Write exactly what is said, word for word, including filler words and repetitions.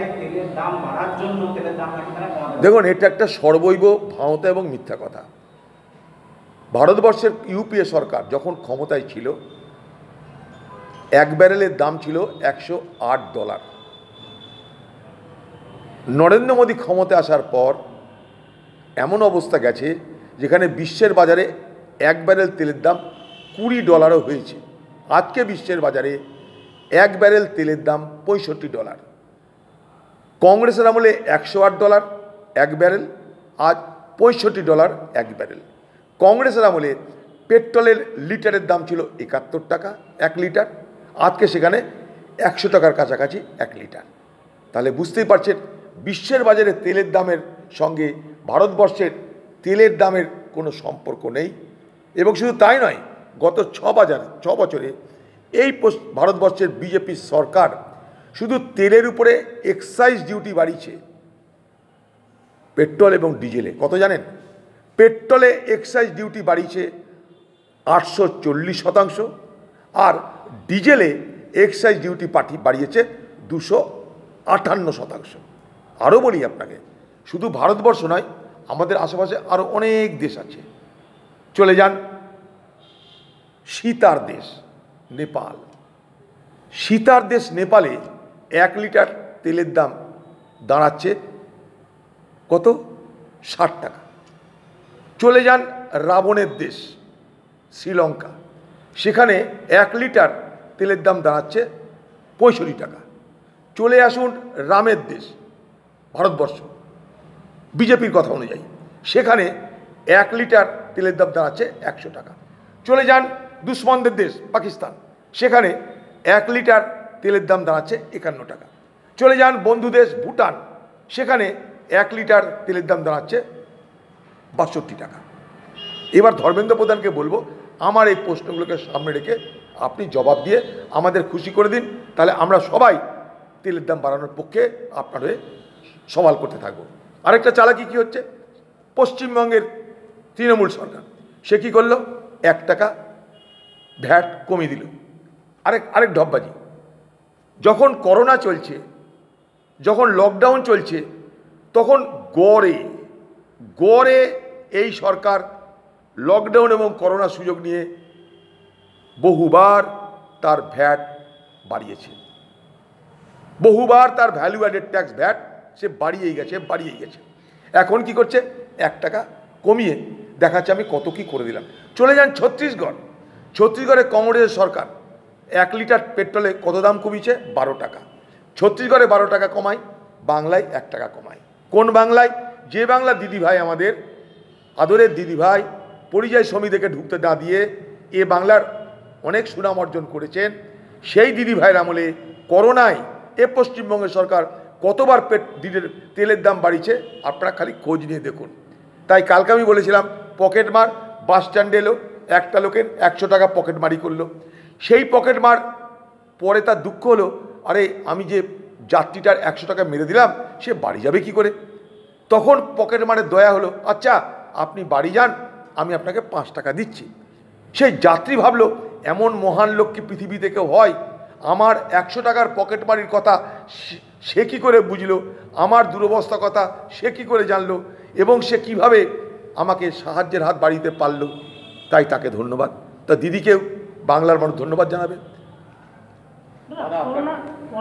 তেলের দাম বাড়ার জন্য তেলের দাম নাকি তারা কমাতে। দেখুন, এটা একটা সর্বৈব ভাঁওতা এবং মিথ্যা কথা। ভারতবর্ষের ইউপিএ সরকার যখন ক্ষমতায় ছিল, এক ব্যারেলের দাম ছিল একশো আট ডলার। নরেন্দ্র মোদী ক্ষমতায় আসার পর এমন অবস্থা গেছে যেখানে বিশ্বের বাজারে এক ব্যারেল তেলের দাম কুড়ি ডলারও হয়েছে। আজকে বিশ্বের বাজারে এক ব্যারেল তেলের দাম পঁয়ষট্টি ডলার। কংগ্রেসের আমলে একশো আট ডলার এক ব্যারেল, আজ পঁয়ষট্টি ডলার এক ব্যারেল। কংগ্রেসের আমলে পেট্রোলের লিটারের দাম ছিল একাত্তর টাকা এক লিটার, আজকে সেখানে একশো টাকার কাছাকাছি এক লিটার। তাহলে বুঝতেই পারছেন বিশ্বের বাজারে তেলের দামের সঙ্গে ভারতবর্ষের তেলের দামের কোনো সম্পর্ক নেই। এবং শুধু তাই নয়, গত ছ বাজার ছ বছরে এই ভারতবর্ষের বিজেপি সরকার শুধু তেলের উপরে এক্সাইজ ডিউটি বাড়িয়েছে। পেট্রোল এবং ডিজেলে কত জানেন? পেট্রোলে এক্সাইজ ডিউটি বাড়িয়েছে আটশো চল্লিশ শতাংশ, আর ডিজেলে এক্সাইজ ডিউটি পাঠি বাড়িয়েছে দুশো আটান্ন শতাংশ। আরও বলি আপনাকে, শুধু ভারতবর্ষ নয়, আমাদের আশেপাশে আরও অনেক দেশ আছে। চলে যান সীতার দেশ নেপাল। সীতার দেশ নেপালে এক লিটার তেলের দাম দাঁড়াচ্ছে কত? ষাট টাকা। চলে যান রাবণের দেশ শ্রীলঙ্কা, সেখানে এক লিটার তেলের দাম দাঁড়াচ্ছে পঁয়ষট্টি টাকা। চলে আসুন রামের দেশ ভারতবর্ষ, বিজেপির কথা অনুযায়ী সেখানে এক লিটার তেলের দাম দাঁড়াচ্ছে একশো টাকা। চলে যান দুশ্মনদের দেশ পাকিস্তান, সেখানে এক লিটার তেলের দাম দাঁড়াচ্ছে একান্ন টাকা। চলে যান বন্ধু দেশ ভুটান, সেখানে এক লিটার তেলের দাম দাঁড়াচ্ছে বাষট্টি টাকা। এবার ধর্মেন্দ্র প্রধানকে বলবো, আমার এই প্রশ্নগুলোকে সামনে রেখে আপনি জবাব দিয়ে আমাদের খুশি করে দিন, তাহলে আমরা সবাই তেলের দাম বাড়ানোর পক্ষে আপনার হয়ে সওয়াল করতে থাকবো। আরেকটা চালাকি কি হচ্ছে, পশ্চিমবঙ্গের তৃণমূল সরকার সে কী করলো, এক টাকা ভ্যাট কমিয়ে দিল। আরেক আরেক ঢপবাজি, যখন করোনা চলছে, যখন লকডাউন চলছে, তখন গড়ে গড়ে এই সরকার লকডাউন এবং করোনার সুযোগ নিয়ে বহুবার তার ভ্যাট বাড়িয়েছে, বহুবার তার ভ্যালু অ্যাডেড ট্যাক্স ভ্যাট সে বাড়িয়েই গেছে বাড়িয়েই গেছে এখন কি করছে, এক টাকা কমিয়ে দেখাচ্ছে আমি কত কি করে দিলাম। চলে যান ছত্তিশগড়। ছত্তিশগড়ে কংগ্রেসের সরকার এক লিটার পেট্রোলে কত দাম কমিয়েছে, বারো টাকা। ছত্তিশগড়ে বারো টাকা কমায়, বাংলায় এক টাকা কমায়। কোন বাংলায়? যে বাংলা দিদিভাই আমাদের আদরের দিদিভাই পরিযায়ী শ্রমিকদেরকে ঢুকতে না দিয়ে এ বাংলার অনেক সুনাম অর্জন করেছেন, সেই দিদিভাইয়ের আমলে করোনায় এ পশ্চিমবঙ্গের সরকার কতবার পেট তেলের দাম বাড়িয়েছে আপনারা খালি খোঁজ নিয়ে দেখুন। তাই কালকে আমি বলেছিলাম পকেট মার, বাস স্ট্যান্ডে এলো একটা লোকের একশো টাকা পকেট মারি করলো, সেই পকেট মার পরে তার দুঃখ হলো, আরে আমি যে যাত্রীটার একশো টাকা মেরে দিলাম সে বাড়ি যাবে কি করে। তখন পকেট মারের দয়া হলো, আচ্ছা আপনি বাড়ি যান, আমি আপনাকে পাঁচ টাকা দিচ্ছি। সেই যাত্রী ভাবলো এমন মহান লোক কি পৃথিবীতে কেউ হয়, আমার একশো টাকার পকেট মারির কথা সে কী করে বুঝলো, আমার দুরবস্থা কথা সে কী করে জানলো, এবং সে কিভাবে আমাকে সাহায্যের হাত বাড়িতে পারলো। তাই তাকে ধন্যবাদ। তা দিদিকেও বাংলার মানুষ ধন্যবাদ জানাবে।